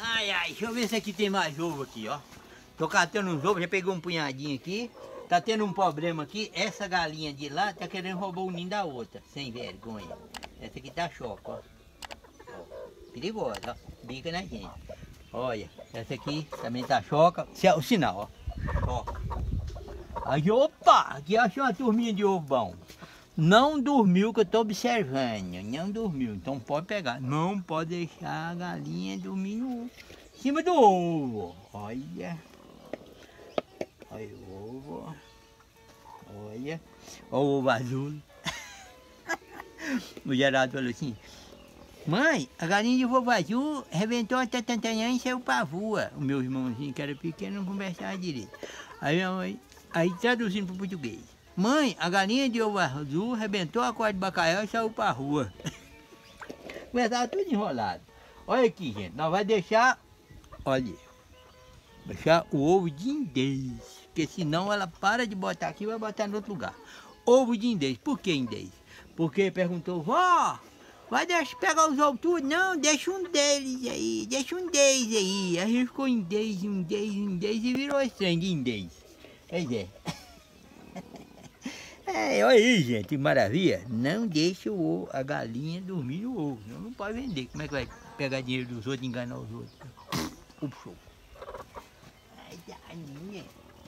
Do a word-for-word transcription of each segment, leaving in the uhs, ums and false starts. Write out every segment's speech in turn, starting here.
Ai, ai, deixa eu ver se aqui tem mais ovo aqui, ó. Tô catando uns ovos, já peguei um punhadinho aqui. Tá tendo um problema aqui, essa galinha de lá tá querendo roubar o ninho da outra, sem vergonha. Essa aqui tá choca, ó. Ó, perigosa, ó. Bica na gente. Olha, essa aqui também tá choca. O sinal, ó. Choca. Aí, opa, aqui achei uma turminha de ovo bom. Não dormiu, que eu tô observando. Não dormiu, então pode pegar. Não pode deixar a galinha dormir no, em cima do ovo. Olha. Olha o ovo. Olha. Olha o ovo azul. O Geraldo falou assim: mãe, a galinha de ovo azul rebentou a tatantanhã e saiu pra rua. O meu irmãozinho, que era pequeno, não conversava direito. Aí minha mãe, aí traduzindo para o português: mãe, a galinha de ovo azul rebentou a corda de bacalhau e saiu pra rua. Conversava tudo enrolado. Olha aqui, gente, nós vamos deixar, olha, deixar o ovo de indês, porque senão ela para de botar aqui e vai botar em outro lugar. Ovo de indês. Por que indês? Porque perguntou: vó, vai deixar pegar os ovos tudo? Não, deixa um deles aí, deixa um deles aí. Aí ficou indês, um deles, um deles e virou estranho de indês. Pois é. É, olha aí, gente, que maravilha. Não deixa o ovo, a galinha dormir no ovo. Não, não pode vender. Como é que vai pegar dinheiro dos outros e enganar os outros? Puxou. Ai, galinha.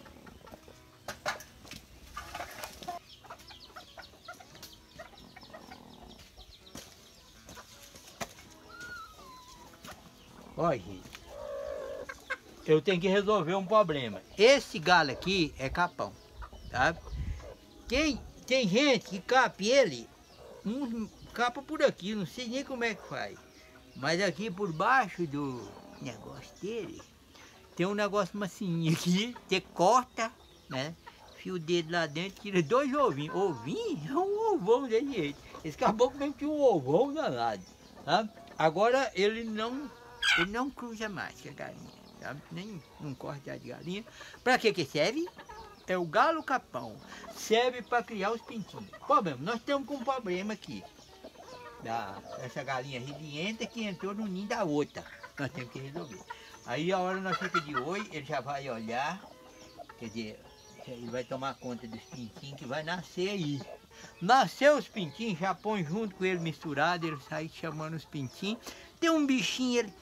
Olha, gente, eu tenho que resolver um problema. Esse galo aqui é capão, tá? Quem, tem gente que capa ele, uns capa por aqui, não sei nem como é que faz. Mas aqui por baixo do negócio dele, tem um negócio macinho aqui, você corta, né? Fia o dedo lá dentro, tira dois ovinhos. Ovinho? É um ovão desse jeito. Esse caboclo mesmo tinha um ovão danado, tá? Agora ele não... Ele não cruza mais que a galinha, sabe? Nem um corte de galinha. Para que que serve? É o galo capão. Serve para criar os pintinhos. Problema, nós estamos com um problema aqui. Da, essa galinha ribienta que entrou no ninho da outra. Nós temos que resolver. Aí a hora nós fica de olho, ele já vai olhar. Quer dizer, ele vai tomar conta dos pintinhos que vai nascer aí. Nasceu os pintinhos, já põe junto com ele misturado, ele sai chamando os pintinhos. Tem um bichinho, ele...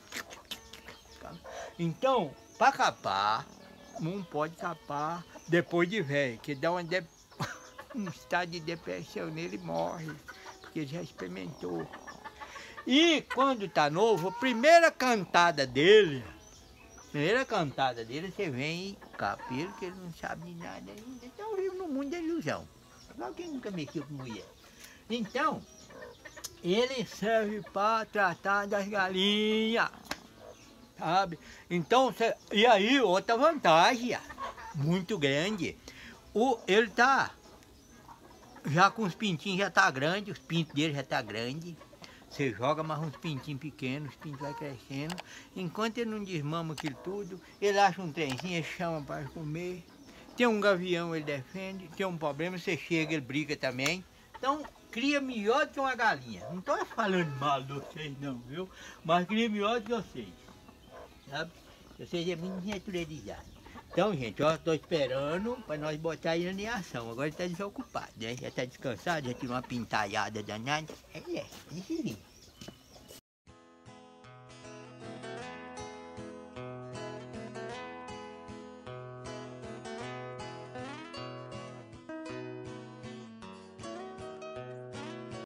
Então, para capar, não pode capar depois de velho, que dá uma de... um estado de depressão nele e morre, porque ele já experimentou. E quando tá novo, a primeira cantada dele, a primeira cantada dele, você vem e capa ele, que ele não sabe de nada ainda. Então vive no mundo da ilusão. Igual quem nunca mexeu com mulher. Então, ele serve para tratar das galinhas, sabe? Então, cê, e aí outra vantagem, muito grande, o, ele tá já com os pintinhos, já tá grande, os pintos dele já tá grande. Você joga mais uns pintinhos pequenos, os pintos vai crescendo. Enquanto ele não desmama aquilo tudo, ele acha um trenzinho, ele chama para comer. Tem um gavião, ele defende. Tem um problema, você chega, ele briga também. Então, cria melhor do que uma galinha. Não estou falando mal de vocês não, viu? Mas cria melhor do que vocês. Sabe? Vocês é muito naturalizados. Então, gente, ó, estou esperando para nós botar ele em ação. Agora ele está desocupado, né? Já está descansado, já tirou uma pintalhada danada. É, é, desse jeito.